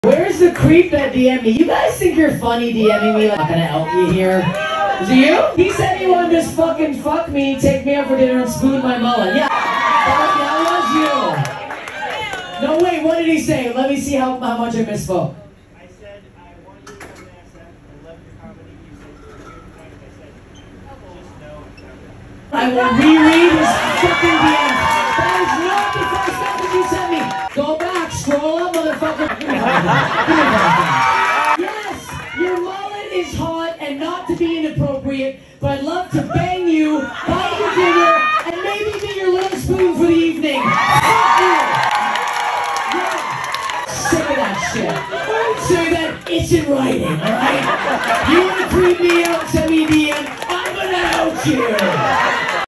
Where's the creep that DM'd me? You guys think you're funny DMing me? Like, I'm gonna out you here. Is it you? He said he wanted to just fucking fuck me, take me out for dinner, and spoon my mullet. Yeah, that was you. No, wait, what did he say? Let me see how much I misspoke. I said, I want you to come to SF. I love your comedy. You said, just know I'm coming. I will reread his fucking DMs. That is not the first message you sent me. Go back, scroll up, motherfucker. Yes, your mullet is hot and not to be inappropriate, but I'd love to bang you, buy you dinner, and maybe be your little spoon for the evening. Fuck you. Yeah. Sick of that shit. So that it's in writing, alright? You wanna creep me out, send me a DM, I'm gonna out you.